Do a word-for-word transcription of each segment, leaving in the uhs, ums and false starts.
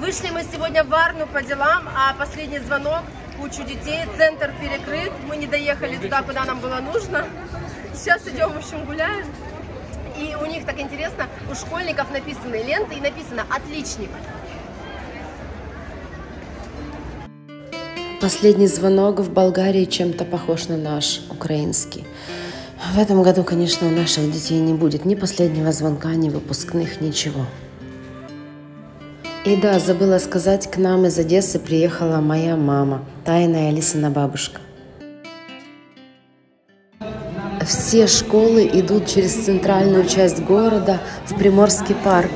Вышли мы сегодня в Варну по делам, а последний звонок, кучу детей, центр перекрыт, мы не доехали туда, куда нам было нужно. Сейчас идем, в общем, гуляем. И у них так интересно, у школьников написаны ленты и написано «Отличник». Последний звонок в Болгарии чем-то похож на наш, украинский. В этом году, конечно, у наших детей не будет ни последнего звонка, ни выпускных, ничего. И да, забыла сказать, к нам из Одессы приехала моя мама, Тайна и Алисина бабушка. Все школы идут через центральную часть города в Приморский парк.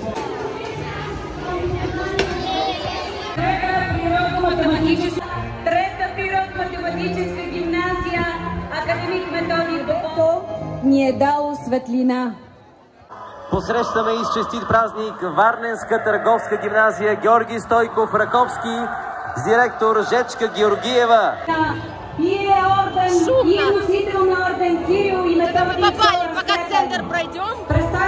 Посрещаме и с честит празник Варненска търговска гимназия Георги Стойков Раковски с директор Жечка Георгиева. Мы попали, пока центр пройдем.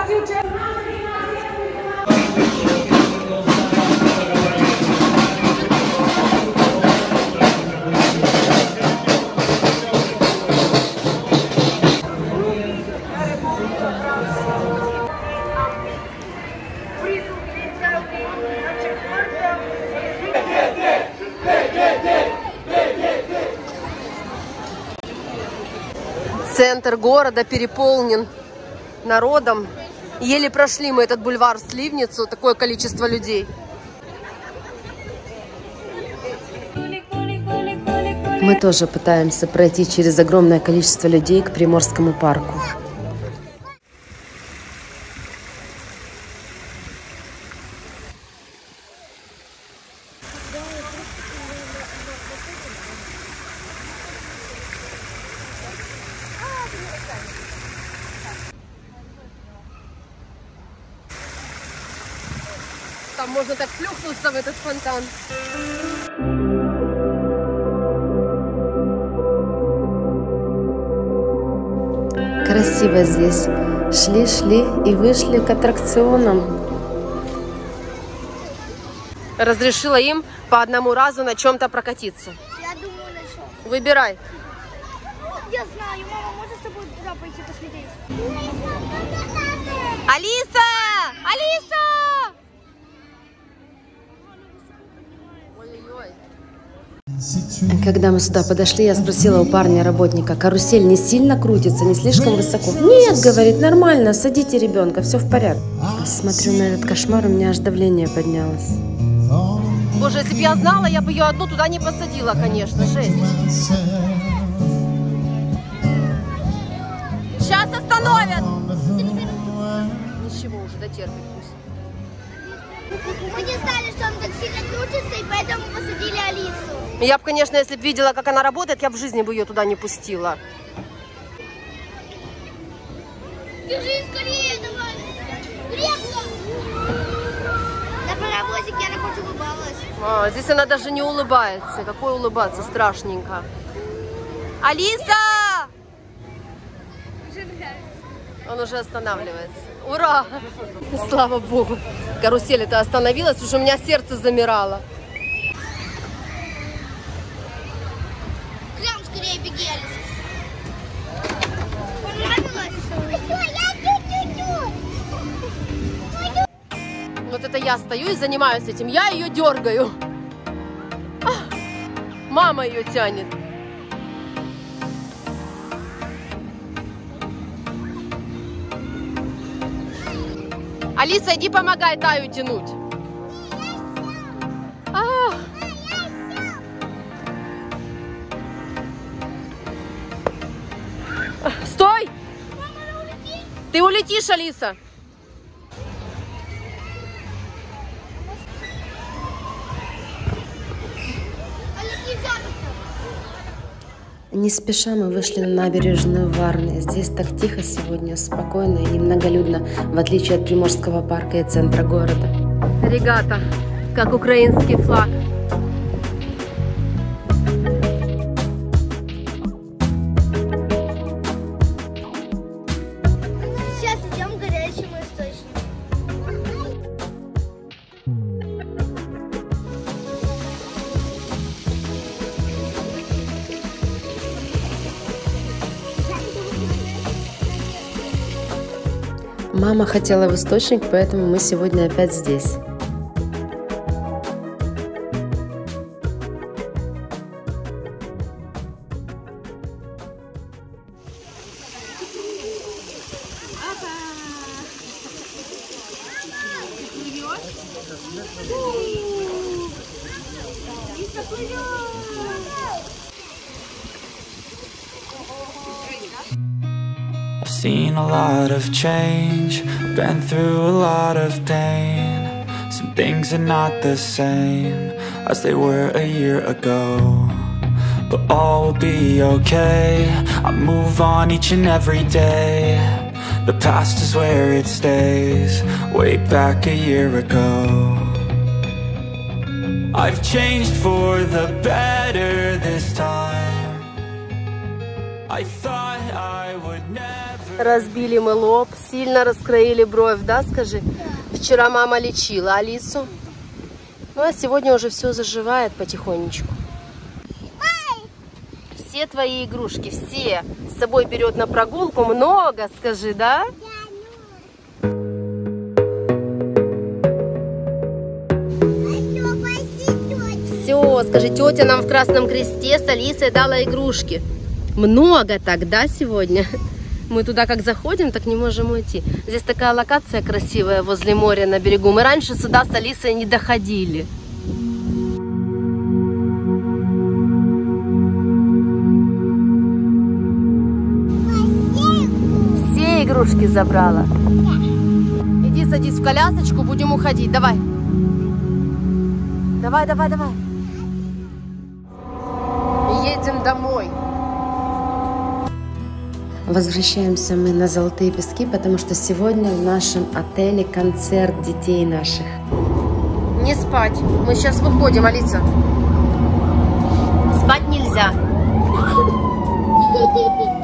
Центр города переполнен народом. Еле прошли мы этот бульвар Сливницу, такое количество людей. Мы тоже пытаемся пройти через огромное количество людей к Приморскому парку. Там можно так плюхнуться в этот фонтан. Красиво здесь. Шли-шли и вышли к аттракционам. Разрешила им по одному разу на чем-то прокатиться. Я думаю, на чем. Выбирай. Я знаю, мама, можно с тобой туда пойти посмотреть? Алиса! Алиса! Когда мы сюда подошли, я спросила у парня, работника, карусель не сильно крутится, не слишком высоко? Нет, говорит, нормально, садите ребенка, все в порядке. Смотрю на этот кошмар, у меня аж давление поднялось. Боже, если бы я знала, я бы ее одну туда не посадила, конечно, жесть. Сейчас остановят! Ничего, уже дотерпит пусть. Мы не знали, что он так сильно крутится, и поэтому посадили Алису. Я бы, конечно, если бы видела, как она работает, я бы в жизни бы ее туда не пустила. Держи скорее, давай! Крепко! На паровозике она хоть улыбалась. А, здесь она даже не улыбается. Какой улыбаться, страшненько. Алиса! Он уже останавливается. Ура! Слава богу. Карусель-то остановилась, уже у меня сердце замирало. Прям скорее беги, Алиса. Понравилось? Вот это я стою и занимаюсь этим. Я ее дергаю. А, мама ее тянет. Алиса, иди помогай Таю тянуть. А. Стой! Ты улетишь, Алиса. Не спеша мы вышли на набережную Варны. Здесь так тихо сегодня, спокойно и немноголюдно, в отличие от Приморского парка и центра города. Регата, как украинский флаг. Сейчас идем к горячему источнику. Мама хотела в источник, поэтому мы сегодня опять здесь. I've seen a lot of change, been through a lot of pain. Some things are not the same as they were a year ago, but all will be okay. I move on each and every day. The past is where it stays, way back a year ago. I've changed for the better this time. I thought I would never. Разбили мы лоб, сильно раскроили бровь, да, скажи? Вчера мама лечила Алису. Ну, а сегодня уже все заживает потихонечку. Все твои игрушки, все с собой берет на прогулку, много, скажи, да? Все, скажи, тетя нам в Красном Кресте с Алисой дала игрушки. Много так, да, сегодня? Мы туда как заходим, так не можем уйти. Здесь такая локация красивая возле моря на берегу. Мы раньше сюда с Алисой не доходили. Все игрушки забрала. Иди садись в колясочку, будем уходить. Давай. Давай, давай, давай. Едем домой. Возвращаемся мы на Золотые Пески, потому что сегодня в нашем отеле концерт детей наших. Не спать. Мы сейчас выходим, Алиса. Спать нельзя.